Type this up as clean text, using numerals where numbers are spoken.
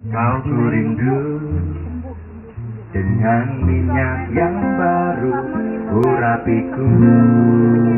Kau ku rindu dengan minyak yang baru urapiku.